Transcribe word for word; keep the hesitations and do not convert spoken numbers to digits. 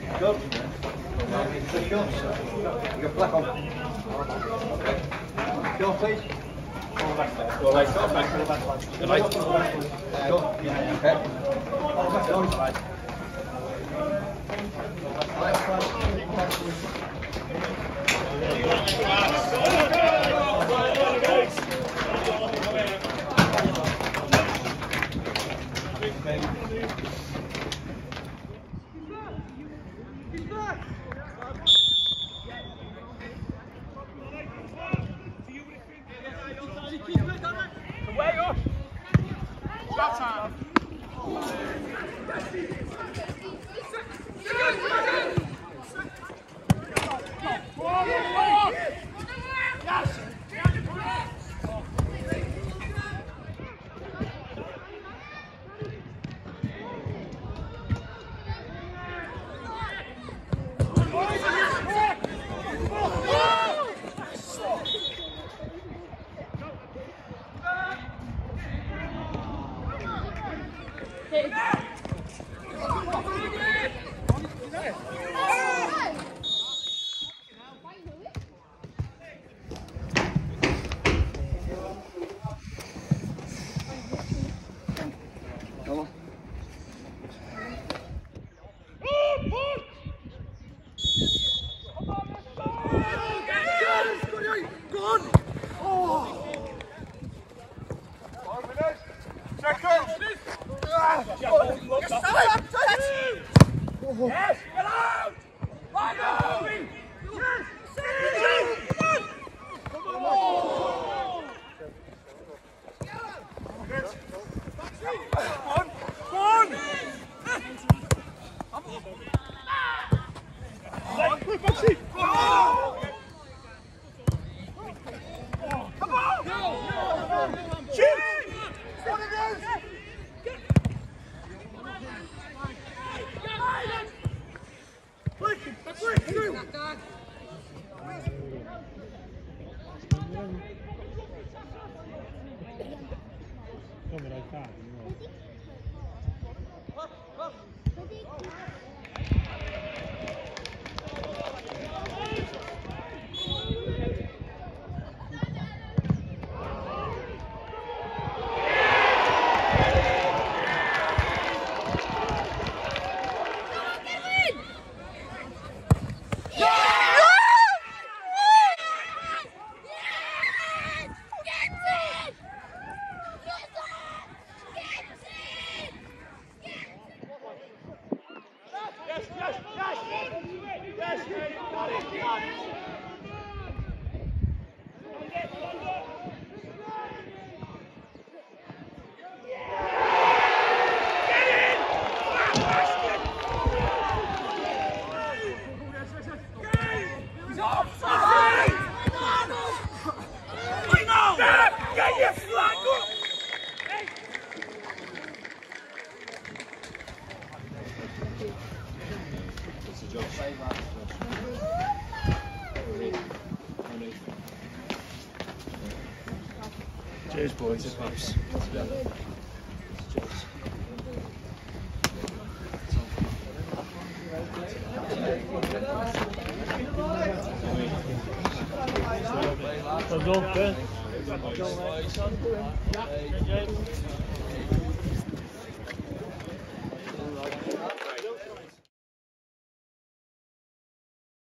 Shorts, man. The shorts. You got black on. Okay. Short, please. Go right, go back to the back one. Go right. Go. Okay. Go right. Yes, get out! Line out! Yes! Come on! One! One! Come on! Shoot! On it goes! Come like that, you know. Cheers, boys. Cheers, pops. Cheers. Well done, Ben.